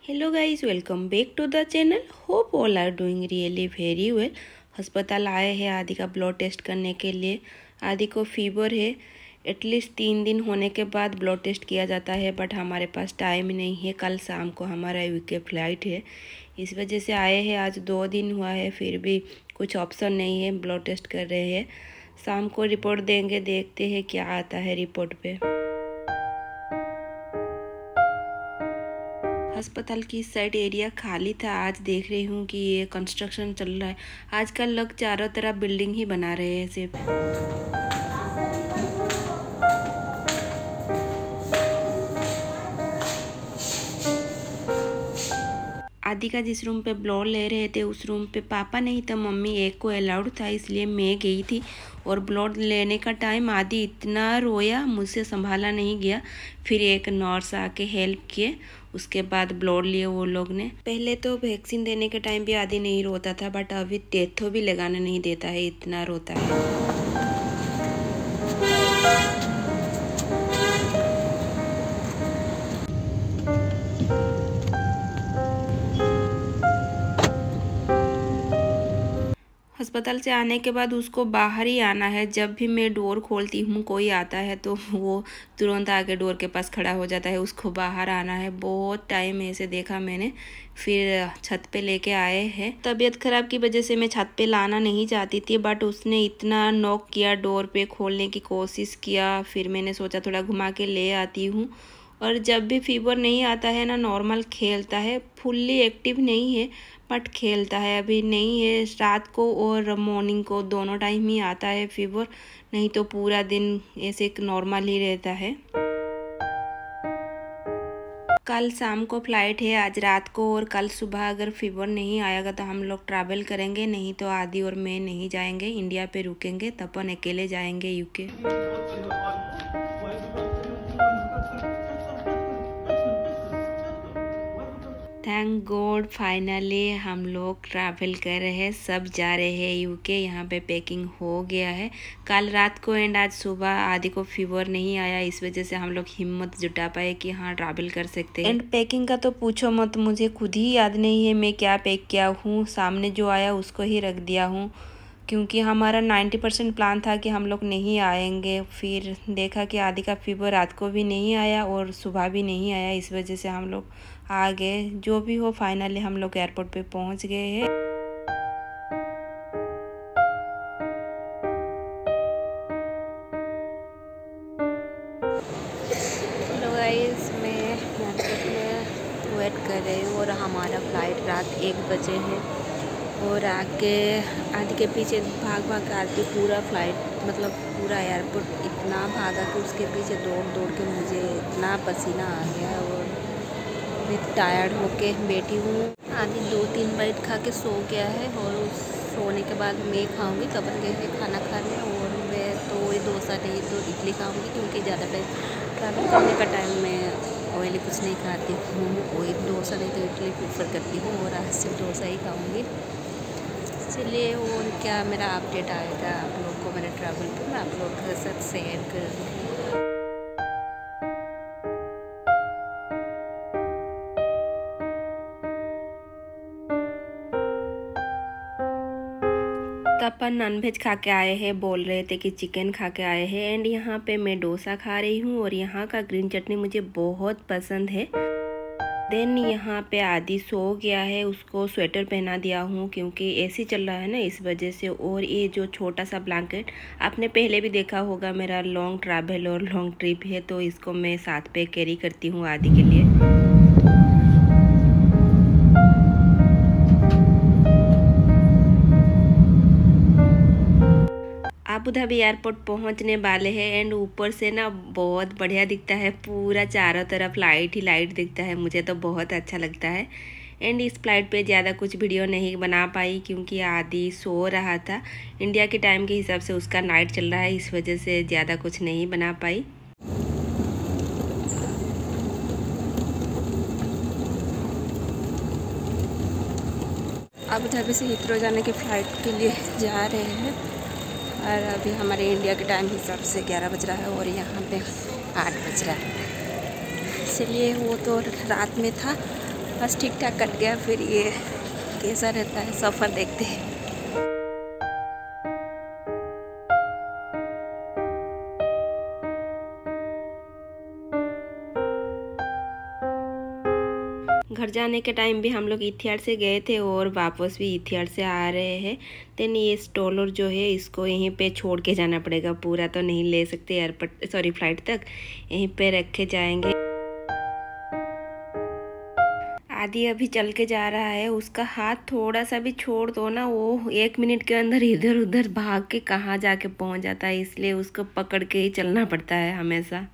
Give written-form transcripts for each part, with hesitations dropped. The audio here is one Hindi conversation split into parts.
Hello guys, welcome back to the channel. Hope all are doing really very well. अस्पताल आए हैं आदि का ब्लड टेस्ट करने के लिए। आदि को फीवर है। एटलीस्ट 3 दिन होने के बाद ब्लड टेस्ट किया जाता है, बट हमारे पास टाइम नहीं है। कल शाम को हमारा यूके फ्लाइट है, इस वजह से आए हैं। आज 2 दिन हुआ है, फिर भी कुछ ऑप्शन नहीं है। ब्लड टेस्ट कर रहे हैं। शाम को रिपोर्ट देंगे, देखते हैं क्या आता है रिपोर्ट पे। अस्पताल की इस साइड एरिया खाली था। आज देख रही हूँ कि ये कंस्ट्रक्शन चल रहा है। आजकल लोग चारों तरफ बिल्डिंग ही बना रहे हैं सिर्फ। आदि का जिस रूम पे ब्लड ले रहे थे उस रूम पे पापा नहीं था, मम्मी एक को अलाउड था, इसलिए मैं गई थी। और ब्लड लेने का टाइम आदि इतना रोया, मुझसे संभाला नहीं गया। फिर एक नर्स आके हेल्प किए, उसके बाद ब्लड लिए वो लोग ने। पहले तो वैक्सीन देने के टाइम भी आदि नहीं रोता था, बट अभी टेथो भी लगाने नहीं देता है, इतना रोता है। अस्पताल से आने के बाद उसको बाहर ही आना है। जब भी मैं डोर खोलती हूँ कोई आता है तो वो तुरंत आके डोर के पास खड़ा हो जाता है। उसको बाहर आना है। बहुत टाइम ऐसे देखा मैंने। फिर छत पे लेके आए हैं। तबीयत खराब की वजह से मैं छत पे लाना नहीं चाहती थी, बट उसने इतना नॉक किया, डोर पे खोलने की कोशिश किया। फिर मैंने सोचा थोड़ा घुमा के ले आती हूँ। और जब भी फीवर नहीं आता है ना, नॉर्मल खेलता है। फुल्ली एक्टिव नहीं है बट खेलता है। अभी नहीं है। रात को और मॉर्निंग को दोनों टाइम ही आता है फीवर, नहीं तो पूरा दिन ऐसे नॉर्मल ही रहता है। कल शाम को फ्लाइट है, आज रात को। और कल सुबह अगर फीवर नहीं आएगा तो हम लोग ट्रैवल करेंगे, नहीं तो आदि और मैं नहीं जाएंगे। इंडिया पे रुकेंगे, तपन अकेले जाएंगे यूके। थैंक गॉड, फाइनली हम लोग ट्रैवल कर रहे हैं। सब जा रहे हैं यूके। यहाँ पे पैकिंग हो गया है कल रात को एंड आज सुबह। आदि को फीवर नहीं आया, इस वजह से हम लोग हिम्मत जुटा पाए कि हाँ ट्रैवल कर सकते हैं। एंड पैकिंग का तो पूछो मत, मुझे खुद ही याद नहीं है मैं क्या पैक किया हूँ। सामने जो आया उसको ही रख दिया हूँ, क्योंकि हमारा 90% प्लान था कि हम लोग नहीं आएंगे। फिर देखा कि आदि का फीवर रात को भी नहीं आया और सुबह भी नहीं आया, इस वजह से हम लोग आ गए। जो भी हो, फाइनली हम लोग एयरपोर्ट पे पहुंच गए हैं। हेलो गाइस, मैं एयरपोर्ट में वेट कर रही हूँ और हमारा फ़्लाइट रात 1 बजे है। और आके आदि के पीछे भाग भाग के आती पूरा फ्लाइट, मतलब पूरा एयरपोर्ट इतना भागा कि उसके पीछे दौड़ दौड़ के मुझे इतना पसीना आ गया। और मैं टायर्ड होके बैठी हूँ। आदि 2-3 बाइट खा के सो गया है और उस सोने के बाद मैं खाऊंगी। तपन गए थे खाना खाने, और मैं तो वही डोसा नहीं तो इडली खाऊंगी, क्योंकि ज़्यादा टाइम ट्रैवल करने का टाइम मैं ऑयली कुछ नहीं खाती हूँ। वही डोसा नहीं तो इडली प्रेफर करती हूँ, और आज से डोसा ही खाऊँगी। चलिए, और क्या मेरा अपडेट आएगा आप लोग को मेरे ट्रैवल पे, मैं आप लोग के साथ शेयर करूँगी। तपन नॉनवेज खा के आए हैं, बोल रहे थे कि चिकन खा के आए हैं। एंड यहाँ पे मैं डोसा खा रही हूँ और यहाँ का ग्रीन चटनी मुझे बहुत पसंद है। देन यहाँ पे आदि सो गया है, उसको स्वेटर पहना दिया हूँ क्योंकि एसी चल रहा है ना, इस वजह से। और ये जो छोटा सा ब्लैंकेट आपने पहले भी देखा होगा, मेरा लॉन्ग ट्रैवल और लॉन्ग ट्रिप है तो इसको मैं साथ पे कैरी करती हूँ आदि के लिए। अबू धाबी एयरपोर्ट पहुंचने वाले हैं। एंड ऊपर से ना बहुत बढ़िया दिखता है, पूरा चारों तरफ लाइट ही लाइट दिखता है। मुझे तो बहुत अच्छा लगता है। एंड इस फ्लाइट पे ज़्यादा कुछ वीडियो नहीं बना पाई क्योंकि आदि सो रहा था। इंडिया के टाइम के हिसाब से उसका नाइट चल रहा है, इस वजह से ज़्यादा कुछ नहीं बना पाई। अबू धाबी से हिथरो जाने के फ़्लाइट के लिए जा रहे हैं। और अभी हमारे इंडिया के टाइम हिसाब से 11 बज रहा है और यहाँ पे 8 बज रहा है। इसलिए वो तो रात में था बस ठीक ठाक कट गया। फिर ये कैसा रहता है सफ़र देखते हैं। घर जाने के टाइम भी हम लोग इथियार से गए थे और वापस भी इथियार से आ रहे हैं। देन ये स्टॉलर जो है इसको यहीं पे छोड़ के जाना पड़ेगा, पूरा तो नहीं ले सकते एयरपोर्ट फ्लाइट तक, यहीं पे रखे जाएंगे। आदि अभी चल के जा रहा है, उसका हाथ थोड़ा सा भी छोड़ दो ना, वो 1 मिनट के अंदर इधर उधर भाग के कहाँ जाके पहुँच जाता है, इसलिए उसको पकड़ के ही चलना पड़ता है हमेशा।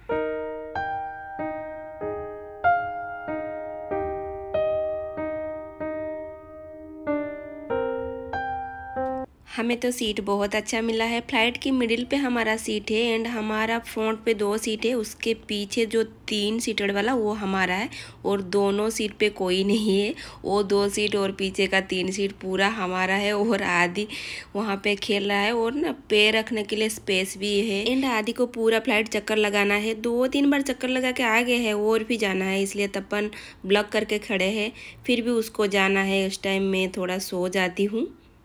हमें तो सीट बहुत अच्छा मिला है। फ्लाइट की मिडिल पे हमारा सीट है एंड हमारा फ्रंट पे 2 सीट है। उसके पीछे जो 3 सीटर वाला वो हमारा है और दोनों सीट पे कोई नहीं है। वो 2 सीट और पीछे का 3 सीट पूरा हमारा है। और आदि वहाँ पे खेल रहा है और ना पैर रखने के लिए स्पेस भी है। एंड आदि को पूरा फ्लाइट चक्कर लगाना है, 2-3 बार चक्कर लगा के आ गए है और भी जाना है, इसलिए तपन ब्लॉक करके खड़े हैं। फिर भी उसको जाना है। उस टाइम में थोड़ा सो जाती हूँ।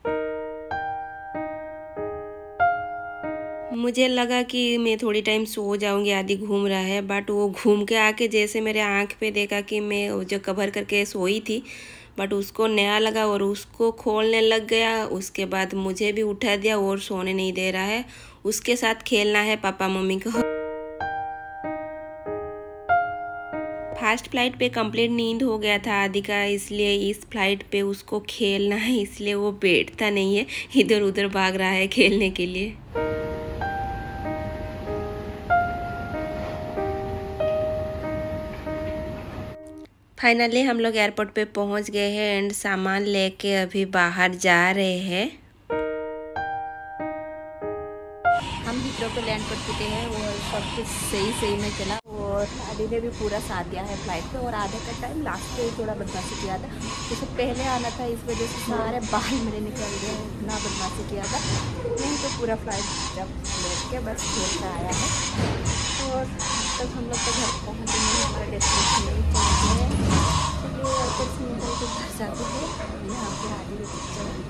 मुझे लगा कि मैं थोड़ी टाइम सो जाऊंगी, आदि घूम रहा है, बट वो घूम के आके जैसे मेरे आँख पे देखा कि मैं जो कवर करके सोई थी, बट उसको नया लगा और उसको खोलने लग गया। उसके बाद मुझे भी उठा दिया और सोने नहीं दे रहा है। उसके साथ खेलना है पापा मम्मी को। फर्स्ट फ्लाइट पे कंप्लीट नींद हो गया था आदि का, इसलिए इस फ्लाइट पे उसको खेलना है, इसलिए वो बैठता नहीं है, इधर उधर भाग रहा है खेलने के लिए। फाइनली हम लोग एयरपोर्ट पे पहुंच गए हैं एंड सामान लेके अभी बाहर जा रहे हैं। हम हिथ्रो पे लैंड कर चुके हैं और सब कुछ सही में चला और आदि ने भी पूरा साथ दिया है फ्लाइट पे। और आधे का टाइम लास्ट पे थोड़ा बदमाशी किया था, जैसे पहले आना था, इस वजह से सारे बाल मेरे निकल गए, इतना बदमाशी किया था। नहीं तो पूरा फ्लाइट जब लेट के बस खेल कर आया है। और तब हम लोग तो घर पहुँचे नहीं, हमारा डेस्टिनेशन नहीं पहुँचे हैं, इसलिए एयरपोर्ट से निकल के घर जाते हैं। यहाँ पे आदि के पिक्चर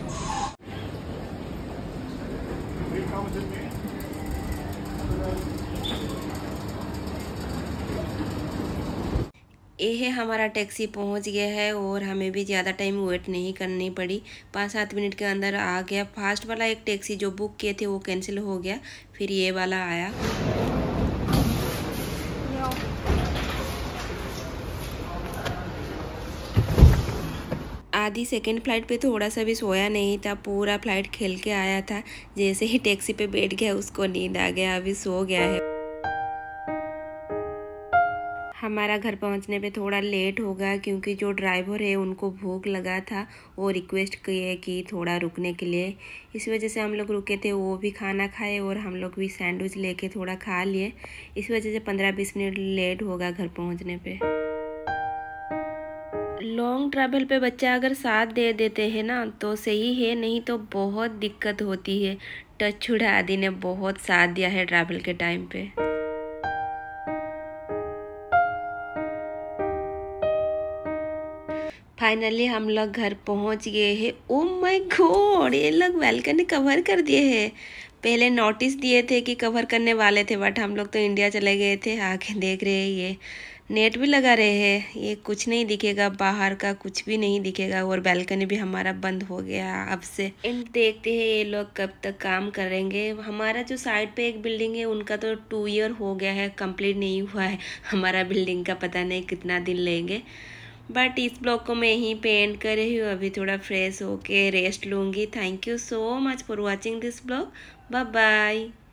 ये है हमारा टैक्सी पहुंच गया है और हमें भी ज़्यादा टाइम वेट नहीं करनी पड़ी, 5-7 मिनट के अंदर आ गया। फास्ट वाला एक टैक्सी जो बुक किए थे वो कैंसिल हो गया, फिर ये वाला आया। आदि सेकेंड फ्लाइट पे थोड़ा सा भी सोया नहीं था, पूरा फ्लाइट खेल के आया था। जैसे ही टैक्सी पे बैठ गया उसको नींद आ गया, अभी सो गया है। हमारा घर पहुंचने पे थोड़ा लेट होगा क्योंकि जो ड्राइवर है उनको भूख लगा था, वो रिक्वेस्ट किए कि थोड़ा रुकने के लिए, इस वजह से हम लोग रुके थे। वो भी खाना खाए और हम लोग भी सैंडविच लेके थोड़ा खा लिए, इस वजह से 15-20 मिनट लेट होगा घर पहुंचने पे। लॉन्ग ट्रैवल पे बच्चा अगर साथ दे देते हैं ना तो सही है, नहीं तो बहुत दिक्कत होती है। टचवुड आदि ने बहुत साथ दिया है ट्रैवल के टाइम पे। फाइनली हम लोग घर पहुंच गए हैं। ओ माय गॉड, ये लोग बालकनी कवर कर दिए हैं। पहले नोटिस दिए थे कि कवर करने वाले थे, बट हम लोग तो इंडिया चले गए थे। आके देख रहे हैं ये नेट भी लगा रहे हैं, ये कुछ नहीं दिखेगा, बाहर का कुछ भी नहीं दिखेगा। और बालकनी भी हमारा बंद हो गया अब से। एंड देखते हैं ये लोग कब तक काम करेंगे। हमारा जो साइड पे एक बिल्डिंग है उनका तो 2 ईयर हो गया है, कंप्लीट नहीं हुआ है। हमारा बिल्डिंग का पता नहीं कितना दिन लेंगे। बट इस ब्लॉग को मैं यहीं पे एंड कर रही हूँ। अभी थोड़ा फ्रेश होके रेस्ट लूँगी। Thank you so much for watching this vlog. Bye bye.